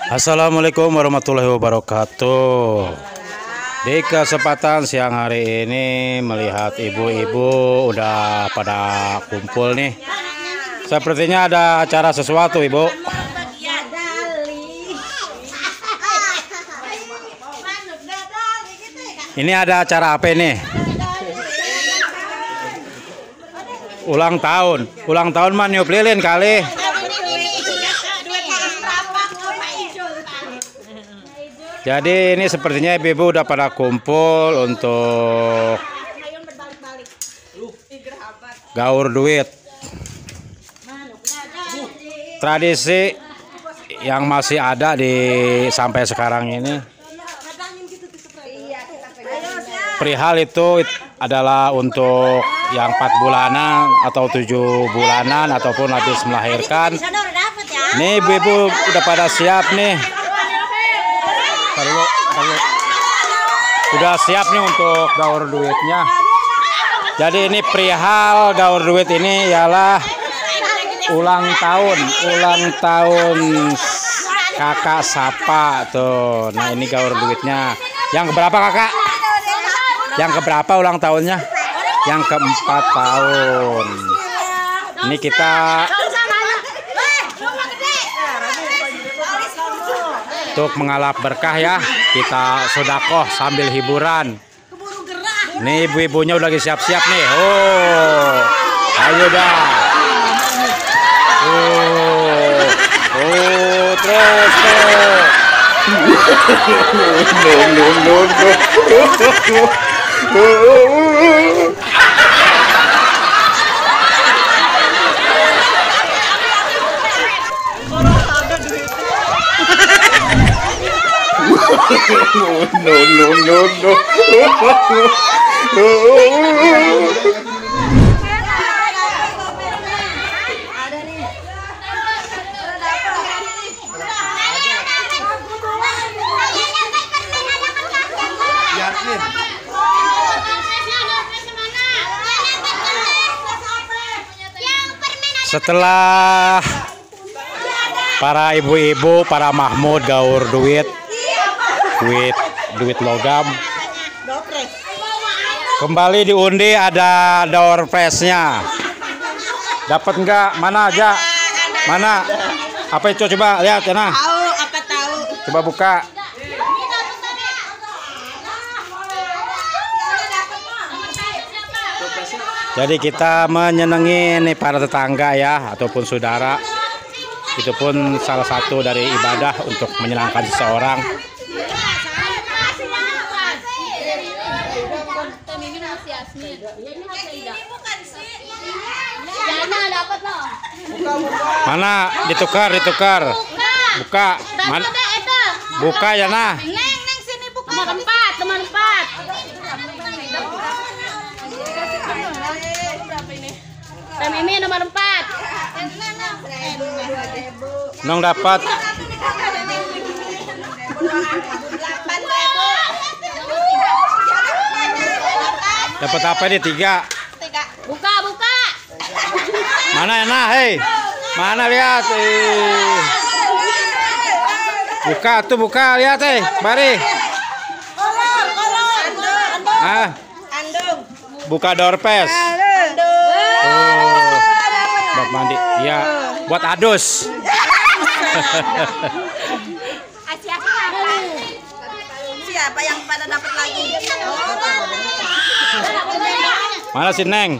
Assalamualaikum warahmatullahi wabarakatuh. Di kesempatan siang hari ini melihat ibu-ibu udah pada kumpul nih. Sepertinya ada acara sesuatu, Ibu. Ini ada acara apa ini? Ulang tahun mah niup lilin kali. Jadi ini sepertinya ibu-ibu udah pada kumpul untuk gaur duit. Tradisi yang masih ada di sampai sekarang ini. Perihal itu adalah untuk yang 4 bulanan atau 7 bulanan ataupun habis melahirkan. Nih ibu-ibu udah pada siap nih. Udah siap nih untuk gaur duitnya. Jadi ini perihal gaur duit ini ialah ulang tahun kakak Sapa tuh. Nah ini gaur duitnya. Yang keberapa kakak? Yang keberapa ulang tahunnya? Yang ke-4 tahun. Ini kita untuk mengalap berkah ya, kita sodakoh sambil hiburan. Nih ibu-ibunya udah lagi siap-siap nih. Oh, ayo dah. Terus. No. Setelah para ibu-ibu, para Mahmud gaur duit logam, kembali diundi ada door prize-nya. Dapat enggak? Mana aja? Mana? Apa itu? Coba lihat ya nah. Coba buka. Jadi kita menyenangi nih para tetangga ya ataupun saudara. Itu pun salah satu dari ibadah untuk menyenangkan seseorang. Mana ditukar buka mana buka ya nah teman 4 ini nomor 4 nong dapat apa ini 3 buka mana ya nah mana lihat buka lihat mari buka door prize buat mandi ya buat adus. Siapa yang pada dapat lagi? Mana si Neng?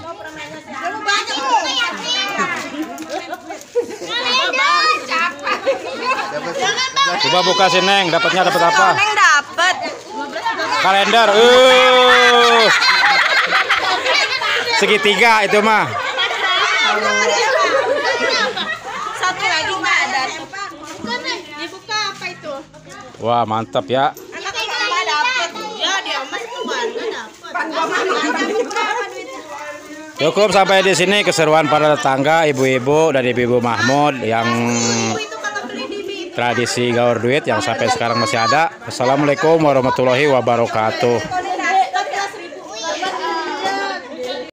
Coba buka si Neng, dapat apa? Neng dapat kalender. Segitiga itu mah. Satu lagi nggak ada. Dibuka apa itu? Wah mantap ya. Anak Papa dapat. Ya dia emas kemana dapat? Cukup sampai di sini keseruan para tetangga, ibu-ibu dan ibu-ibu Mahmud yang tradisi gaur duit yang sampai sekarang masih ada. Assalamualaikum warahmatullahi wabarakatuh.